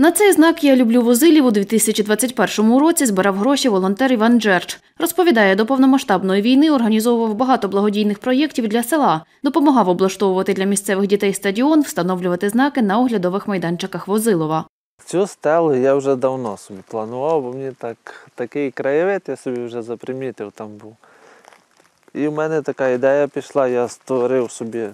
На цей знак «Я люблю Возилів» у 2021 році збирав гроші волонтер Іван Джерч. Розповідає, до повномасштабної війни організовував багато благодійних проєктів для села, допомагав облаштовувати для місцевих дітей стадіон, встановлювати знаки на оглядових майданчиках Возилова. Цю стелу я вже давно собі планував, бо мені такий краєвид, я собі вже запримітив там був. І в мене така ідея пішла, я створив собі,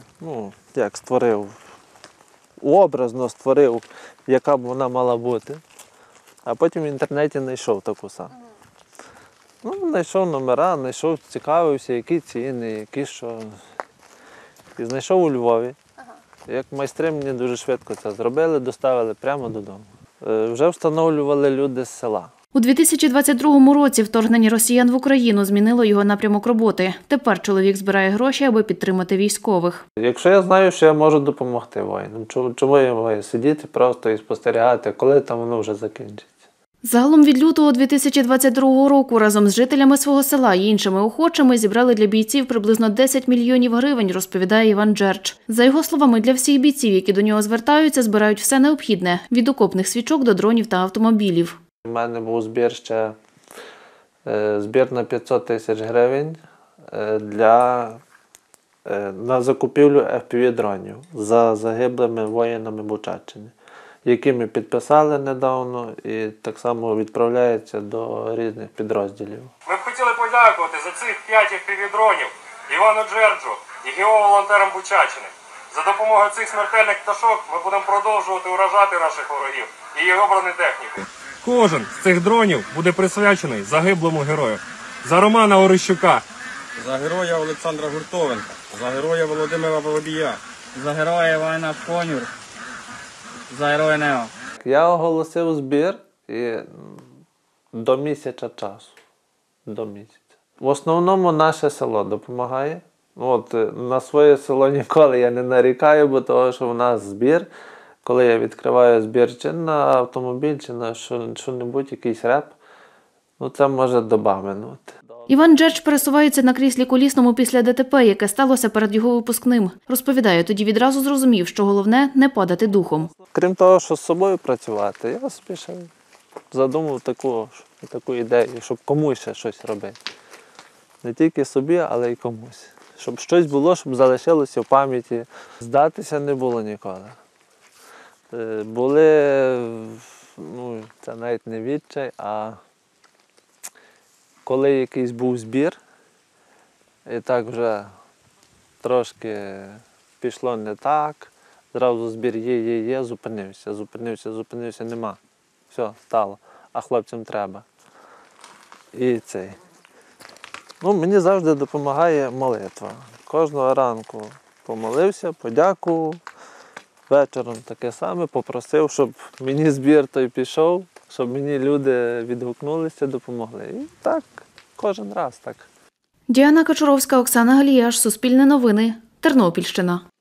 образно створив, яка б вона мала бути. А потім в інтернеті знайшов таку саму. Знайшов номера, цікавився, які ціни, які що. І знайшов у Львові. Як майстри мені дуже швидко це зробили, доставили прямо додому. Вже встановлювали люди з села. У 2022 році вторгнення росіян в Україну змінило його напрямок роботи. Тепер чоловік збирає гроші, аби підтримати військових. Якщо я знаю, що я можу допомогти воїнам, чому я маю сидіти просто і спостерігати, коли там воно вже закінчиться? Загалом від лютого 2022 року разом з жителями свого села і іншими охочими зібрали для бійців приблизно 10 мільйонів гривень, розповідає Іван Джерч. За його словами, для всіх бійців, які до нього звертаються, збирають все необхідне – від окопних свічок до дронів та автомобілів. У мене був збір на 500 тисяч гривень на закупівлю FPV-дронів за загиблими воїнами Бучаччини, які ми підписали недавно і так само відправляються до різних підрозділів. Ми б хотіли подякувати за цих 5 FPV-дронів Івану Джерчу і волонтерам Бучаччини. За допомогою цих смертельних пташок ми будемо продовжувати уражати наших ворогів і його бронетехніку. Кожен з цих дронів буде присвячений загиблому герою. За Романа Орищука. За героя Олександра Гуртовенка. За героя Володимира Воробія. За героя Івана Конюр. За героя Нео. Я оголосив збір і до місяця часу. До місяця. В основному наше село допомагає. На своє село ніколи я не нарікаю, бо того, що в нас збір. Коли я відкриваю збір чи на автомобіль, чи на що-небудь, якийсь реп, це може добавити. Іван Джерч пересувається на кріслі колісному після ДТП, яке сталося перед його випускним. Розповідає, тоді відразу зрозумів, що головне – не падати духом. Крім того, що з собою працювати, я собі ще задумав таку ідею, щоб комусь ще щось робити. Не тільки собі, але й комусь. Щоб щось було, щоб залишилося в пам'яті. Здатися не було ніколи. Були, це навіть не відчай, а коли якийсь був збір, і так вже трошки пішло не так, зразу збір є, зупинився, нема. Все, стало, а хлопцям треба. І мені завжди допомагає молитва. Кожного ранку помолився, подякував. Вечором таке саме, попросив, щоб мені збір той пішов, щоб мені люди відгукнулися, допомогли. І так, кожен раз так. Діана Качуровська, Оксана Галіяш, Суспільне новини, Тернопільщина.